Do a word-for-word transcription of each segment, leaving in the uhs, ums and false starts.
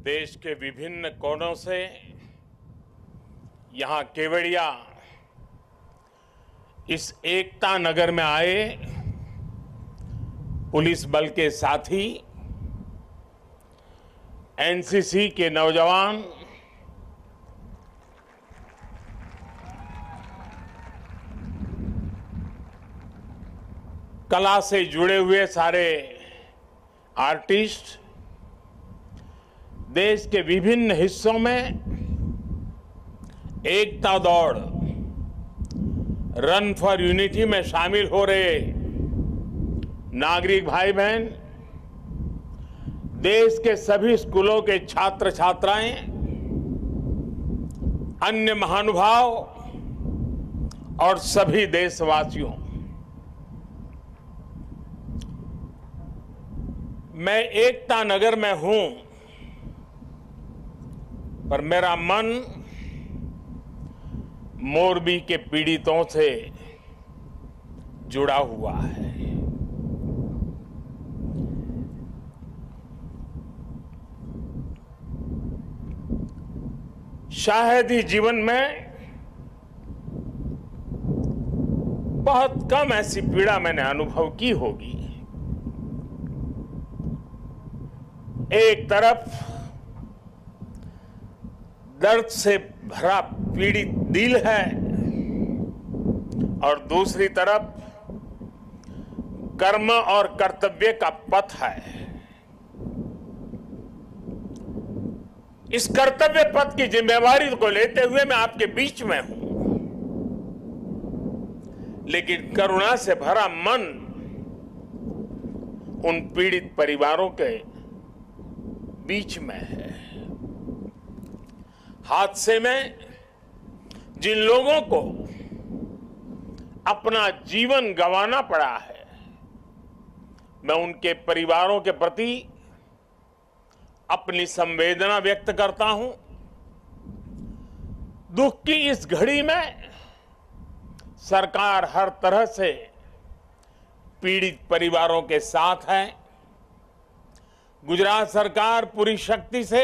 देश के विभिन्न कोनों से यहाँ केवड़िया इस एकता नगर में आए पुलिस बल के साथी, एनसीसी के नौजवान, कला से जुड़े हुए सारे आर्टिस्ट, देश के विभिन्न हिस्सों में एकता दौड़ रन फॉर यूनिटी में शामिल हो रहे नागरिक भाई बहन, देश के सभी स्कूलों के छात्र छात्राएं, अन्य महानुभाव और सभी देशवासियों, मैं एकता नगर में हूं, पर मेरा मन मोरबी के पीड़ितों से जुड़ा हुआ है। शायद ही जीवन में बहुत कम ऐसी पीड़ा मैंने अनुभव की होगी। एक तरफ दर्द से भरा पीड़ित दिल है और दूसरी तरफ कर्म और कर्तव्य का पथ है। इस कर्तव्य पथ की जिम्मेवारी को लेते हुए मैं आपके बीच में हूं, लेकिन करुणा से भरा मन उन पीड़ित परिवारों के बीच में है। हादसे में जिन लोगों को अपना जीवन गंवाना पड़ा है, मैं उनके परिवारों के प्रति अपनी संवेदना व्यक्त करता हूं। दुख की इस घड़ी में सरकार हर तरह से पीड़ित परिवारों के साथ है। गुजरात सरकार पूरी शक्ति से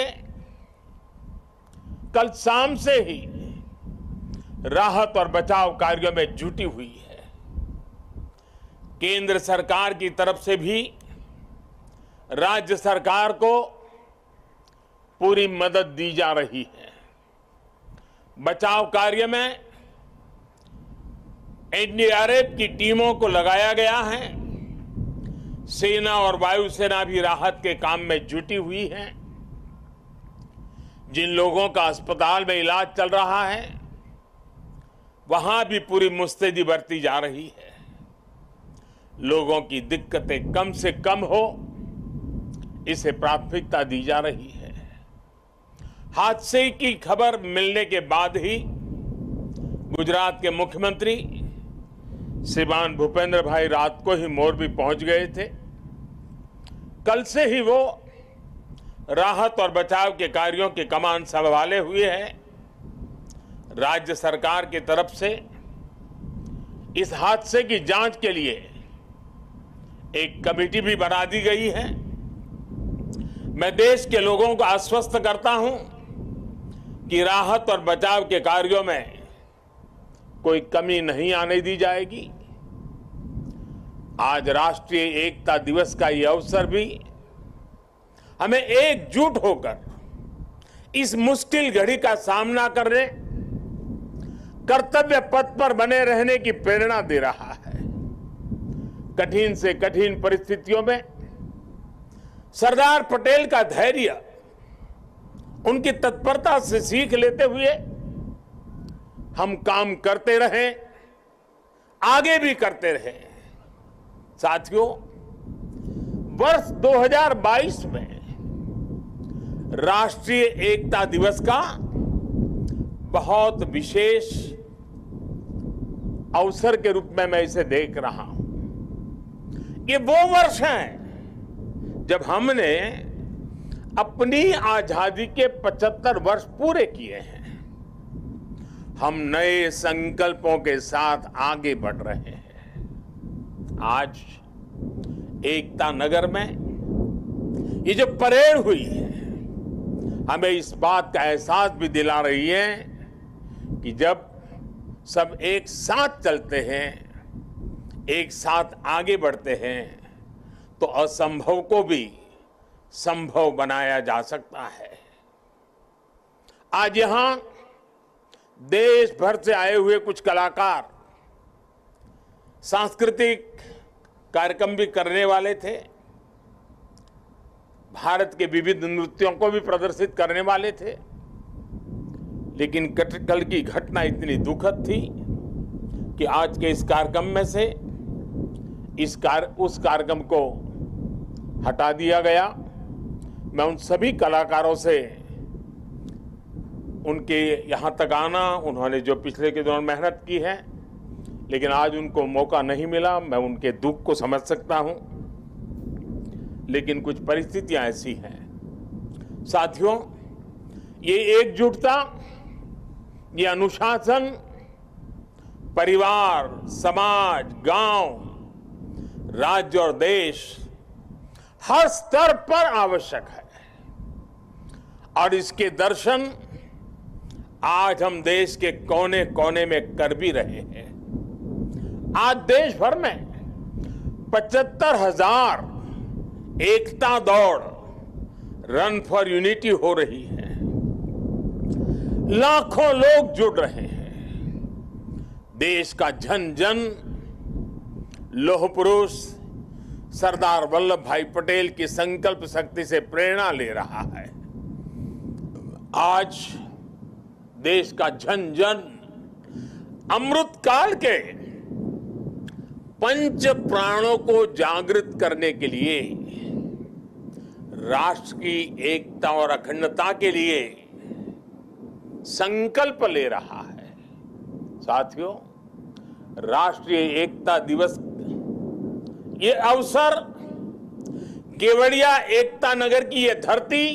कल शाम से ही राहत और बचाव कार्यों में जुटी हुई है। केंद्र सरकार की तरफ से भी राज्य सरकार को पूरी मदद दी जा रही है। बचाव कार्य में एनडीआरएफ की टीमों को लगाया गया है। सेना और वायुसेना भी राहत के काम में जुटी हुई है। जिन लोगों का अस्पताल में इलाज चल रहा है, वहां भी पूरी मुस्तैदी बरती जा रही है। लोगों की दिक्कतें कम से कम हो, इसे प्राथमिकता दी जा रही है। हादसे की खबर मिलने के बाद ही गुजरात के मुख्यमंत्री श्रीमान भूपेंद्र भाई रात को ही मोरबी पहुंच गए थे। कल से ही वो राहत और बचाव के कार्यों की कमान संभाले हुए हैं। राज्य सरकार की तरफ से इस हादसे की जांच के लिए एक कमेटी भी बना दी गई है। मैं देश के लोगों को आश्वस्त करता हूं कि राहत और बचाव के कार्यों में कोई कमी नहीं आने दी जाएगी। आज राष्ट्रीय एकता दिवस का यह अवसर भी हमें एकजुट होकर इस मुश्किल घड़ी का सामना करने, कर्तव्य पथ पर बने रहने की प्रेरणा दे रहा है। कठिन से कठिन परिस्थितियों में सरदार पटेल का धैर्य, उनकी तत्परता से सीख लेते हुए हम काम करते रहे, आगे भी करते रहे। साथियों, वर्ष दो हज़ार बाईस में राष्ट्रीय एकता दिवस का बहुत विशेष अवसर के रूप में मैं इसे देख रहा हूं। ये वो वर्ष है जब हमने अपनी आजादी के पचहत्तर वर्ष पूरे किए हैं। हम नए संकल्पों के साथ आगे बढ़ रहे हैं। आज एकता नगर में ये जो परेड हुई है, हमें इस बात का एहसास भी दिला रही है कि जब सब एक साथ चलते हैं, एक साथ आगे बढ़ते हैं, तो असंभव को भी संभव बनाया जा सकता है। आज यहां देश भर से आए हुए कुछ कलाकार सांस्कृतिक कार्यक्रम भी करने वाले थे, भारत के विविध नृत्यों को भी प्रदर्शित करने वाले थे, लेकिन कल की घटना इतनी दुखद थी कि आज के इस कार्यक्रम में से इस कार उस कार्यक्रम को हटा दिया गया। मैं उन सभी कलाकारों से उनके यहाँ तक आना, उन्होंने जो पिछले के दौरान मेहनत की है लेकिन आज उनको मौका नहीं मिला, मैं उनके दुख को समझ सकता हूं, लेकिन कुछ परिस्थितियां ऐसी हैं। साथियों, ये एकजुटता, ये अनुशासन परिवार, समाज, गांव, राज्य और देश हर स्तर पर आवश्यक है और इसके दर्शन आज हम देश के कोने कोने में कर भी रहे हैं। आज देश भर में पचहत्तर हजार एकता दौड़, रन फॉर यूनिटी हो रही है। लाखों लोग जुड़ रहे हैं। देश का जन जन लौह पुरुष सरदार वल्लभ भाई पटेल की संकल्प शक्ति से प्रेरणा ले रहा है। आज देश का जन जन अमृत काल के पंच प्राणों को जागृत करने के लिए, राष्ट्र की एकता और अखंडता के लिए संकल्प ले रहा है। साथियों, राष्ट्रीय एकता दिवस ये अवसर केवड़िया एकता नगर की ये धरती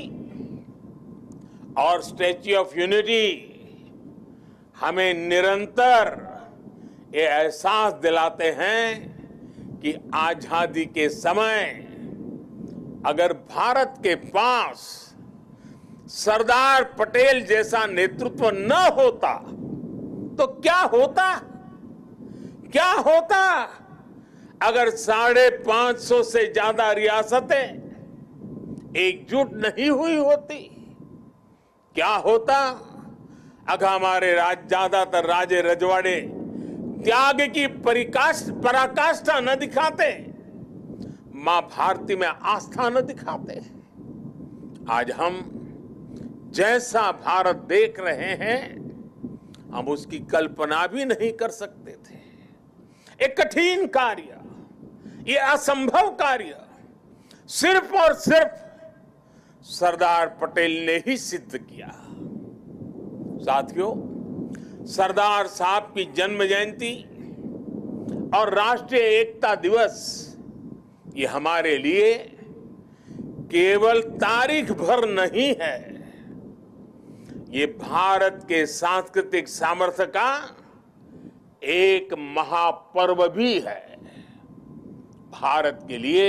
और स्टैच्यू ऑफ यूनिटी हमें निरंतर ये एहसास दिलाते हैं कि आजादी के समय अगर भारत के पास सरदार पटेल जैसा नेतृत्व न होता तो क्या होता क्या होता अगर साढ़े पांच सौ से ज्यादा रियासतें एकजुट नहीं हुई होती? क्या होता अगर हमारे राज ज्यादातर राजे रजवाड़े त्याग की परिकाष्ठ पराकाष्ठा न दिखाते, मां भारती में आस्था न दिखाते? आज हम जैसा भारत देख रहे हैं हम उसकी कल्पना भी नहीं कर सकते थे। एक कठिन कार्य, ये असंभव कार्य सिर्फ और सिर्फ सरदार पटेल ने ही सिद्ध किया। साथियों, सरदार साहब की जन्म जयंती और राष्ट्रीय एकता दिवस ये हमारे लिए केवल तारीख भर नहीं है, ये भारत के सांस्कृतिक सामर्थ्य का एक महापर्व भी है। भारत के लिए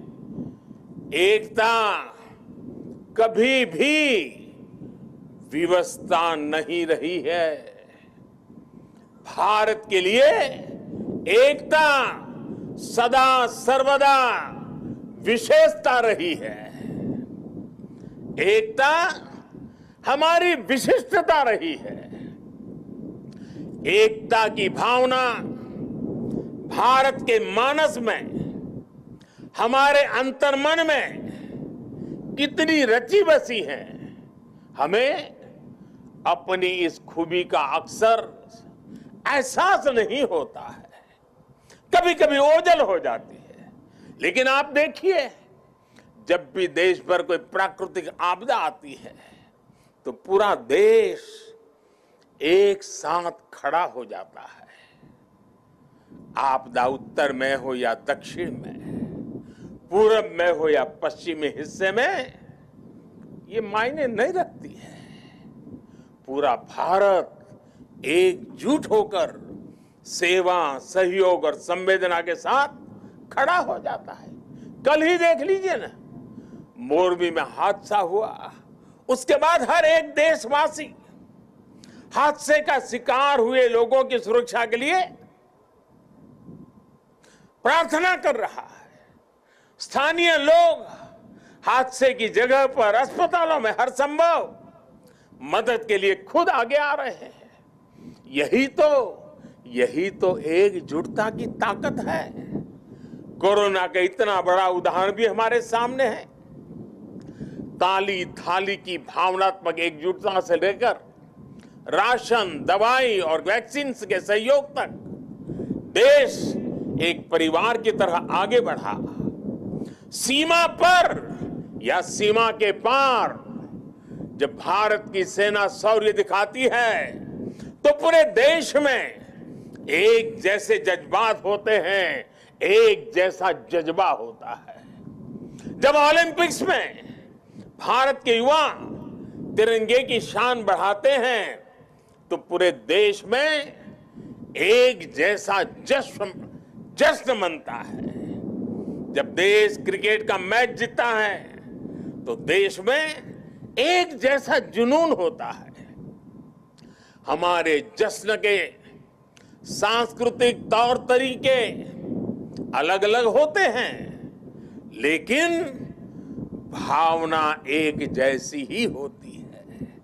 एकता कभी भी विवशता नहीं रही है। भारत के लिए एकता सदा सर्वदा विशेषता रही है। एकता हमारी विशिष्टता रही है। एकता की भावना भारत के मानस में, हमारे अंतर्मन में कितनी रची बसी है, हमें अपनी इस खूबी का अक्सर एहसास नहीं होता है। कभी कभी ओझल हो जाती है, लेकिन आप देखिए, जब भी देश पर कोई प्राकृतिक आपदा आती है तो पूरा देश एक साथ खड़ा हो जाता है। आपदा उत्तर में हो या दक्षिण में, पूरब में हो या पश्चिमी हिस्से में, ये मायने नहीं रखती है। पूरा भारत एकजुट होकर सेवा, सहयोग और संवेदना के साथ खड़ा हो जाता है। कल ही देख लीजिए ना, मोरबी में हादसा हुआ, उसके बाद हर एक देशवासी हादसे का शिकार हुए लोगों की सुरक्षा के लिए प्रार्थना कर रहा है। स्थानीय लोग हादसे की जगह पर अस्पतालों में हर संभव मदद के लिए खुद आगे आ रहे हैं। यही तो यही तो एकजुटता की ताकत है। कोरोना का इतना बड़ा उदाहरण भी हमारे सामने है। ताली थाली की भावनात्मक एकजुटता से लेकर राशन, दवाई और वैक्सीन के सहयोग तक देश एक परिवार की तरह आगे बढ़ा। सीमा पर या सीमा के पार जब भारत की सेना शौर्य दिखाती है तो पूरे देश में एक जैसे जज्बात होते हैं, एक जैसा जज्बा होता है। जब ओलंपिक्स में भारत के युवा तिरंगे की शान बढ़ाते हैं तो पूरे देश में एक जैसा जश्न जश्न मनता है। जब देश क्रिकेट का मैच जीतता है तो देश में एक जैसा जुनून होता है। हमारे जश्न के सांस्कृतिक तौर तरीके अलग अलग होते हैं, लेकिन भावना एक जैसी ही होती है।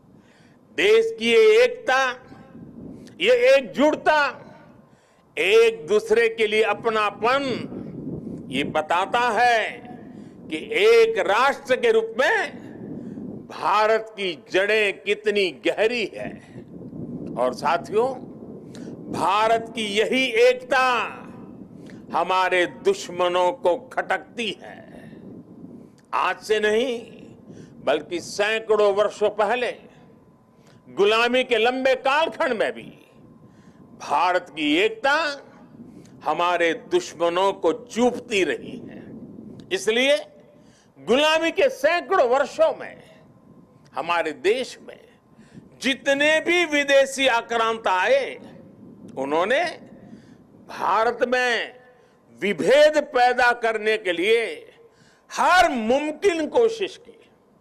देश की ये एकता, ये एकजुटता, एक दूसरे के लिए अपनापन, ये बताता है कि एक राष्ट्र के रूप में भारत की जड़ें कितनी गहरी है। और साथियों, भारत की यही एकता हमारे दुश्मनों को खटकती है। आज से नहीं बल्कि सैकड़ों वर्षों पहले गुलामी के लंबे कालखंड में भी भारत की एकता हमारे दुश्मनों को चूपती रही है। इसलिए गुलामी के सैकड़ों वर्षों में हमारे देश में जितने भी विदेशी आक्रांता आए, उन्होंने भारत में विभेद पैदा करने के लिए हर मुमकिन कोशिश की।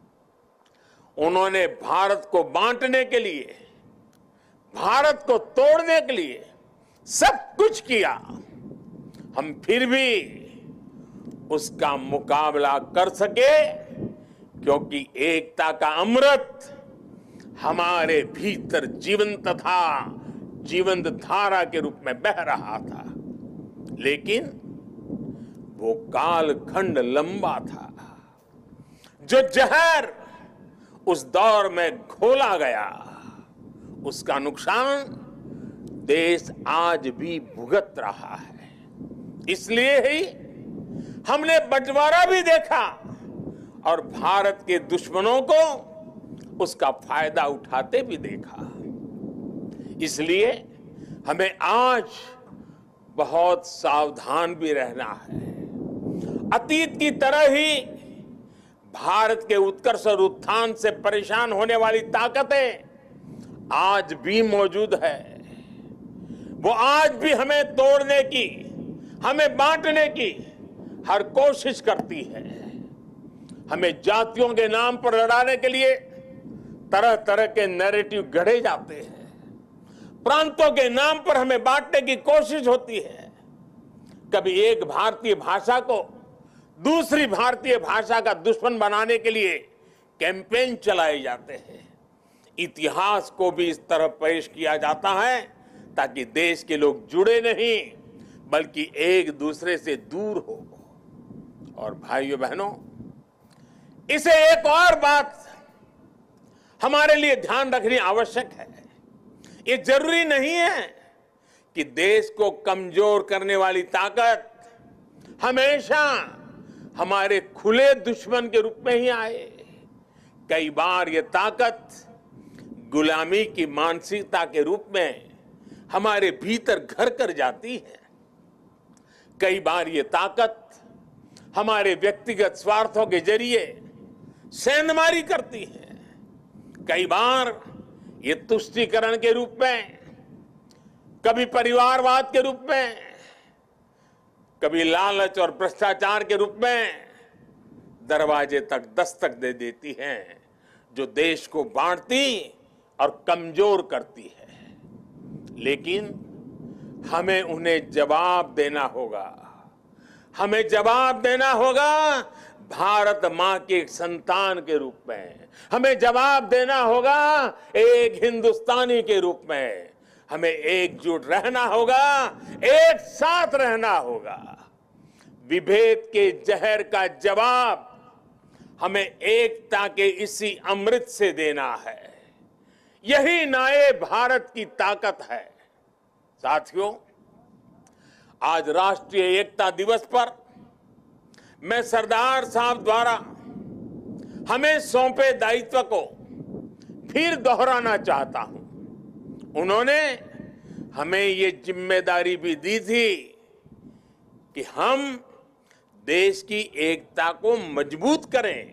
उन्होंने भारत को बांटने के लिए, भारत को तोड़ने के लिए सब कुछ किया। हम फिर भी उसका मुकाबला कर सके क्योंकि एकता का अमृत हमारे भीतर जीवंत था, जीवंत धारा के रूप में बह रहा था। लेकिन वो कालखंड लंबा था। जो जहर उस दौर में घोला गया, उसका नुकसान देश आज भी भुगत रहा है। इसलिए ही हमने बंटवारा भी देखा और भारत के दुश्मनों को उसका फायदा उठाते भी देखा। इसलिए हमें आज बहुत सावधान भी रहना है। अतीत की तरह ही भारत के उत्कर्ष और उत्थान से परेशान होने वाली ताकतें आज भी मौजूद है। वो आज भी हमें तोड़ने की, हमें बांटने की हर कोशिश करती है। हमें जातियों के नाम पर लड़ाने के लिए तरह तरह के नैरेटिव गढ़े जाते हैं। प्रांतों के नाम पर हमें बांटने की कोशिश होती है। कभी एक भारतीय भाषा को दूसरी भारतीय भाषा का दुश्मन बनाने के लिए कैंपेन चलाए जाते हैं। इतिहास को भी इस तरह पेश किया जाता है ताकि देश के लोग जुड़े नहीं बल्कि एक दूसरे से दूर हो। और भाइयों बहनों, इसे एक और बात हमारे लिए ध्यान रखनी आवश्यक है। ये जरूरी नहीं है कि देश को कमजोर करने वाली ताकत हमेशा हमारे खुले दुश्मन के रूप में ही आए। कई बार ये ताकत गुलामी की मानसिकता के रूप में हमारे भीतर घर कर जाती है। कई बार ये ताकत हमारे व्यक्तिगत स्वार्थों के जरिए सेंधमारी करती है। कई बार ये तुष्टीकरण के रूप में, कभी परिवारवाद के रूप में, कभी लालच और भ्रष्टाचार के रूप में दरवाजे तक दस्तक दे देती हैं। जो देश को बांटती और कमजोर करती है। लेकिन हमें उन्हें जवाब देना होगा। हमें जवाब देना होगा भारत मां के एक संतान के रूप में। हमें जवाब देना होगा एक हिंदुस्तानी के रूप में। हमें एकजुट रहना होगा, एक साथ रहना होगा। विभेद के जहर का जवाब हमें एकता के इसी अमृत से देना है। यही नए भारत की ताकत है। साथियों, आज राष्ट्रीय एकता दिवस पर मैं सरदार साहब द्वारा हमें सौंपे दायित्व को फिर दोहराना चाहता हूं। उन्होंने हमें ये जिम्मेदारी भी दी थी कि हम देश की एकता को मजबूत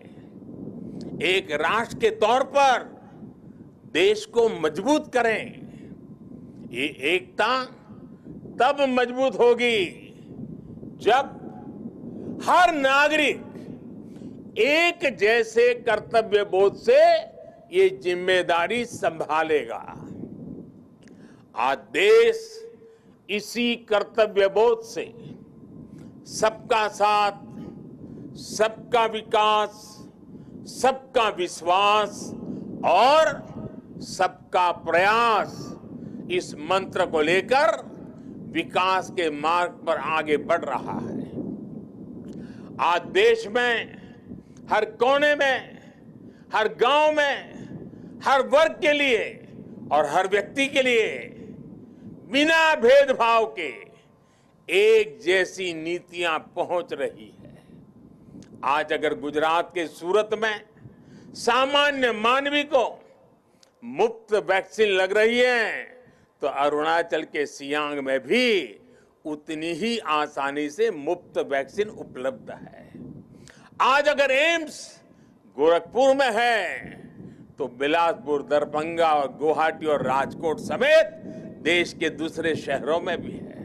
करें, एक राष्ट्र के तौर पर देश को मजबूत करें। ये एकता तब मजबूत होगी जब हर नागरिक एक जैसे कर्तव्य बोध से ये जिम्मेदारी संभालेगा। आज देश इसी कर्तव्य बोध से सबका साथ, सबका विकास, सबका विश्वास और सबका प्रयास इस मंत्र को लेकर विकास के मार्ग पर आगे बढ़ रहा है। आज देश में हर कोने में, हर गांव में, हर वर्ग के लिए और हर व्यक्ति के लिए बिना भेदभाव के एक जैसी नीतियां पहुंच रही है। आज अगर गुजरात के सूरत में सामान्य मानवी को मुफ्त वैक्सीन लग रही है, तो अरुणाचल के सियांग में भी उतनी ही आसानी से मुफ्त वैक्सीन उपलब्ध है। आज अगर एम्स गोरखपुर में है, तो बिलासपुर, दरभंगा और गुवाहाटी और राजकोट समेत देश के दूसरे शहरों में भी है।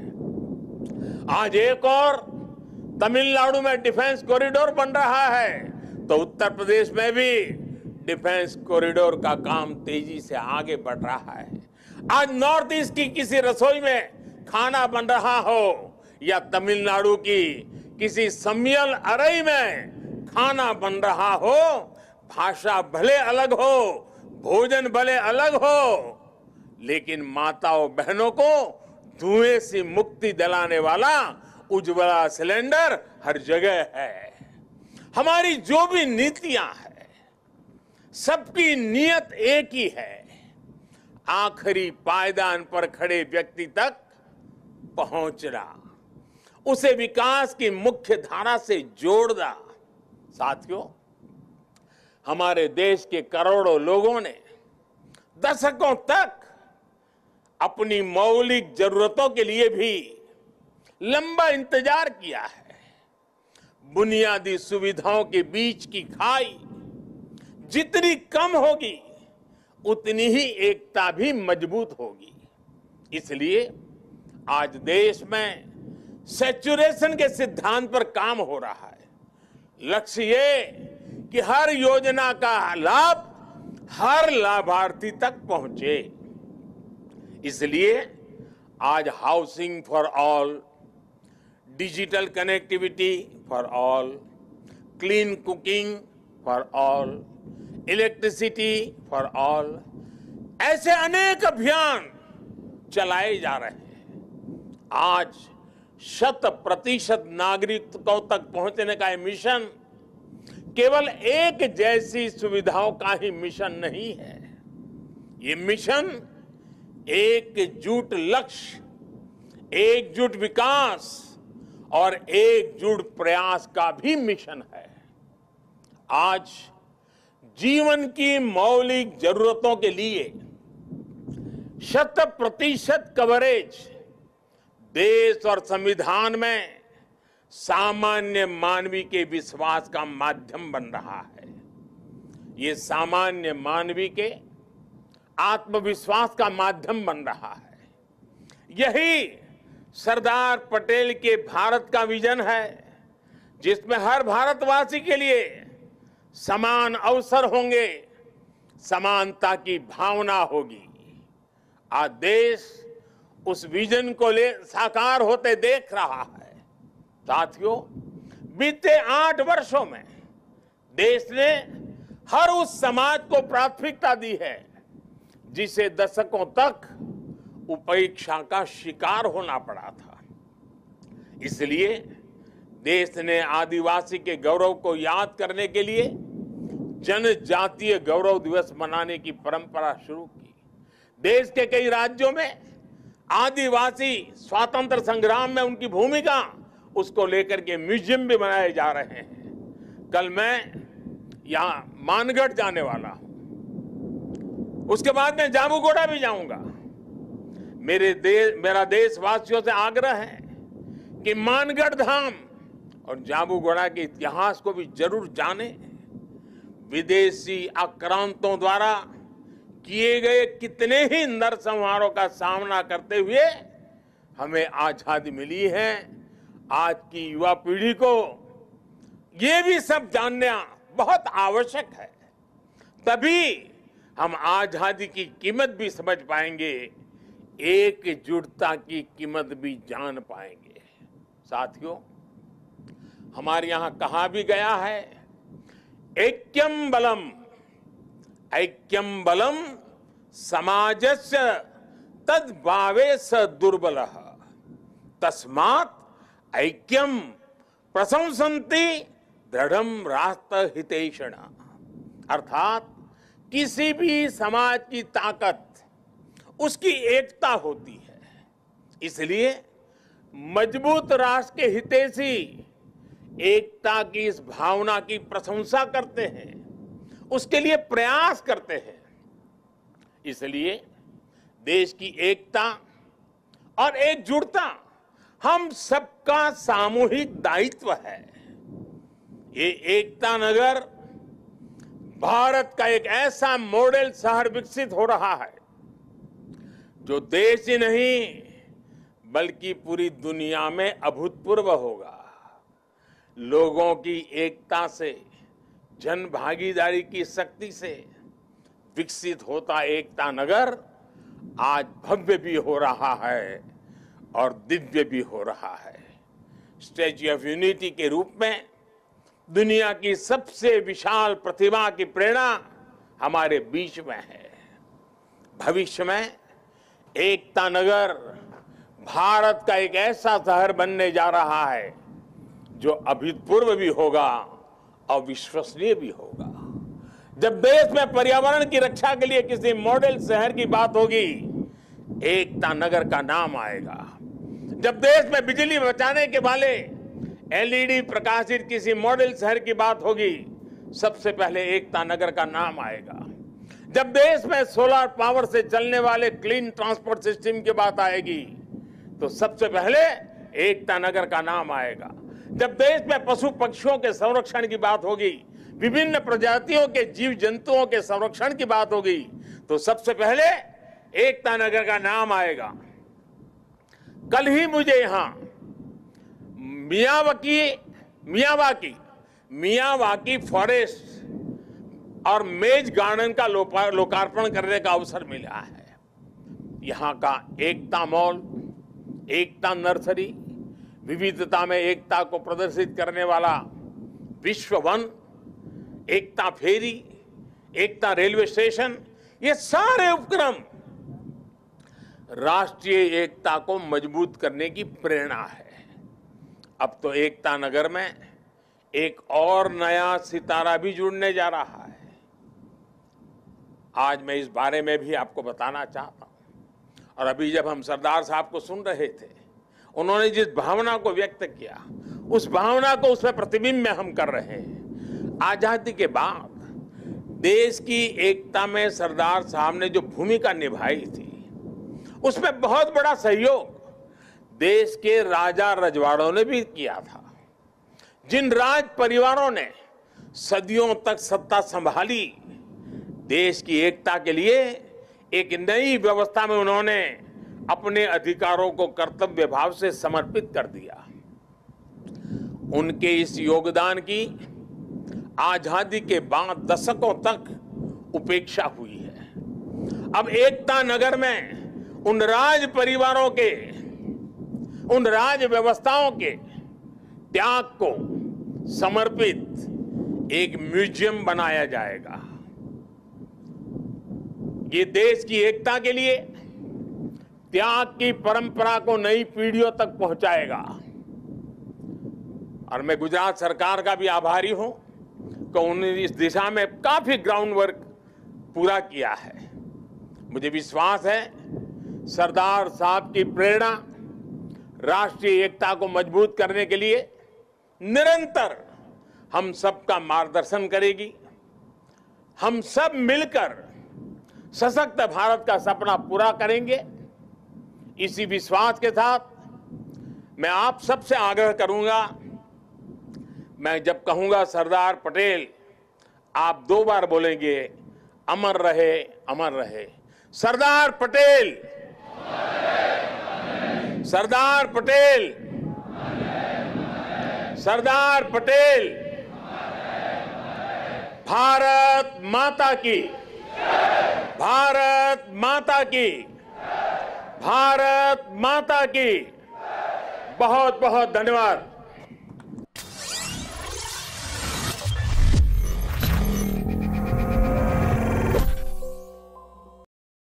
आज एक और तमिलनाडु में डिफेंस कॉरिडोर बन रहा है, तो उत्तर प्रदेश में भी डिफेंस कॉरिडोर का काम तेजी से आगे बढ़ रहा है। आज नॉर्थ ईस्ट की किसी रसोई में खाना बन रहा हो या तमिलनाडु की किसी सम्मियल अरई में खाना बन रहा हो, भाषा भले अलग हो, भोजन भले अलग हो, लेकिन माताओं बहनों को धुएं से मुक्ति दिलाने वाला उज्ज्वला सिलेंडर हर जगह है। हमारी जो भी नीतियां हैं, सबकी नियत एक ही है, आखिरी पायदान पर खड़े व्यक्ति तक पहुंचना, उसे विकास की मुख्य धारा से जोड़ना। साथियों, हमारे देश के करोड़ों लोगों ने दशकों तक अपनी मौलिक जरूरतों के लिए भी लंबा इंतजार किया है। बुनियादी सुविधाओं के बीच की खाई जितनी कम होगी, उतनी ही एकता भी मजबूत होगी। इसलिए आज देश में सैचुरेशन के सिद्धांत पर काम हो रहा है। लक्ष्य ये कि हर योजना का लाभ हर लाभार्थी तक पहुंचे। इसलिए आज housing for all, digital connectivity for all, clean cooking for all, electricity for all, ऐसे अनेक अभियान चलाए जा रहे हैं। आज शत प्रतिशत नागरिकों तक पहुंचने का ये मिशन केवल एक जैसी सुविधाओं का ही मिशन नहीं है। ये मिशन एकजुट लक्ष्य, एकजुट विकास और एकजुट प्रयास का भी मिशन है। आज जीवन की मौलिक जरूरतों के लिए शत प्रतिशत कवरेज देश और संविधान में सामान्य मानवी के विश्वास का माध्यम बन रहा है। ये सामान्य मानवी के आत्मविश्वास का माध्यम बन रहा है। यही सरदार पटेल के भारत का विजन है, जिसमें हर भारतवासी के लिए समान अवसर होंगे, समानता की भावना होगी। आज देश उस विजन को ले साकार होते देख रहा है। साथियों, बीते आठ वर्षों में देश ने हर उस समाज को प्राथमिकता दी है जिसे दशकों तक उपेक्षा का शिकार होना पड़ा था। इसलिए देश ने आदिवासी के गौरव को याद करने के लिए जनजातीय गौरव दिवस मनाने की परंपरा शुरू की। देश के कई राज्यों में आदिवासी स्वातंत्र संग्राम में उनकी भूमिका, उसको लेकर के म्यूजियम भी बनाए जा रहे हैं। कल मैं यहां मानगढ़ जाने वाला हूं, उसके बाद मैं जाबूगोड़ा भी जाऊंगा। मेरे देश मेरा देशवासियों से आग्रह है कि मानगढ़ धाम और जाबूगोड़ा के इतिहास को भी जरूर जानें। विदेशी आक्रांतों द्वारा किए गए कितने ही नरसंहारों का सामना करते हुए हमें आजादी मिली है। आज की युवा पीढ़ी को ये भी सब जानना बहुत आवश्यक है, तभी हम आजादी की कीमत भी समझ पाएंगे, एकजुटता की कीमत भी जान पाएंगे। साथियों, हमारे यहां कहा भी गया है, ऐक्यम बलम ऐक्यम बलम समाजस्य तद्भावे स दुर्बलः तस्मात् ऐक्यम प्रशंसन्ति दृढ़म राष्ट्र हितैषिण। अर्थात किसी भी समाज की ताकत उसकी एकता होती है। इसलिए मजबूत राष्ट्र के हितैषी एकता की इस भावना की प्रशंसा करते हैं, उसके लिए प्रयास करते हैं। इसलिए देश की एकता और एकजुटता हम सबका सामूहिक दायित्व है। ये एकता नगर भारत का एक ऐसा मॉडल शहर विकसित हो रहा है जो देश ही नहीं बल्कि पूरी दुनिया में अभूतपूर्व होगा। लोगों की एकता से, जन भागीदारी की शक्ति से विकसित होता एकता नगर आज भव्य भी हो रहा है और दिव्य भी हो रहा है। स्टैच्यू ऑफ यूनिटी के रूप में दुनिया की सबसे विशाल प्रतिमा की प्रेरणा हमारे बीच में है। भविष्य में एकता नगर भारत का एक ऐसा शहर बनने जा रहा है जो अभूतपूर्व भी होगा और विश्वसनीय भी होगा। जब देश में पर्यावरण की रक्षा के लिए किसी मॉडल शहर की बात होगी, एकता नगर का नाम आएगा। जब देश में बिजली बचाने के वाले एलईडी प्रकाशित किसी मॉडल शहर की बात होगी, सबसे पहले एकता नगर का नाम आएगा। जब देश में सोलर पावर से चलने वाले क्लीन ट्रांसपोर्ट सिस्टम की बात आएगी, तो सबसे पहले एकता नगर का नाम आएगा। जब देश में पशु पक्षियों के संरक्षण की बात होगी, विभिन्न प्रजातियों के जीव जंतुओं के संरक्षण की बात होगी, तो सबसे पहले एकता नगर का नाम आएगा। कल ही मुझे यहां मियावाकी मियावाकी मियावाकी फॉरेस्ट और मेज गार्डन का लोकार्पण करने का अवसर मिला है। यहां का एकता मॉल, एकता नर्सरी, विविधता में एकता को प्रदर्शित करने वाला विश्व वन, Ekta ferry, Ekta railway station, ये सारे उपक्रम राष्ट्रीय एकता को मजबूत करने की प्रेरणा है। अब तो एकता नगर में एक और नया सितारा भी जुड़ने जा रहा है। आज मैं इस बारे में भी आपको बताना चाहता हूं। और अभी जब हम सरदार साहब को सुन रहे थे, उन्होंने जिस भावना को व्यक्त किया, उस भावना को उसमें प्रतिबिंब में हम कर रहे हैं। आजादी के बाद देश की एकता में सरदार साहब ने जो भूमिका निभाई थी, उसमें बहुत बड़ा सहयोग देश के राजा रजवाड़ों ने भी किया था। जिन राज परिवारों ने सदियों तक सत्ता संभाली, देश की एकता के लिए एक नई व्यवस्था में उन्होंने अपने अधिकारों को कर्तव्य भाव से समर्पित कर दिया। उनके इस योगदान की आजादी के बाद दशकों तक उपेक्षा हुई है। अब एकता नगर में उन राज परिवारों के, उन राज व्यवस्थाओं के त्याग को समर्पित एक म्यूजियम बनाया जाएगा। ये देश की एकता के लिए त्याग की परंपरा को नई पीढ़ियों तक पहुंचाएगा। और मैं गुजरात सरकार का भी आभारी हूं कि उन्होंने इस दिशा में काफी ग्राउंड वर्क पूरा किया है। मुझे विश्वास है सरदार साहब की प्रेरणा राष्ट्रीय एकता को मजबूत करने के लिए निरंतर हम सबका मार्गदर्शन करेगी। हम सब मिलकर सशक्त भारत का सपना पूरा करेंगे। इसी विश्वास के साथ मैं आप सबसे आग्रह करूंगा, मैं जब कहूंगा सरदार पटेल, आप दो बार बोलेंगे अमर रहे, अमर रहे। सरदार पटेल, सरदार पटेल, सरदार पटेल। भारत माता की, भारत माता की, भारत माता की। बहुत बहुत धन्यवाद।